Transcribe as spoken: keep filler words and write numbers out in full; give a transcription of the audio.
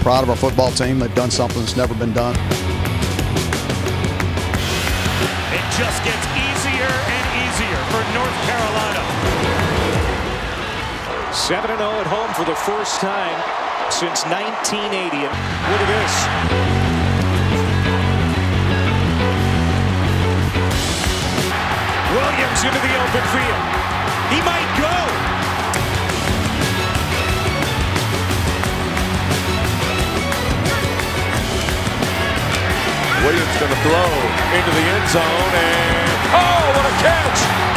proud of our football team. They've done something that's never been done. It just gets easier and easier for North Carolina. seven and oh at home for the first time since nineteen eighty. And look at this. Williams into the open field. He might go. Williams going to throw into the end zone, and oh, what a catch!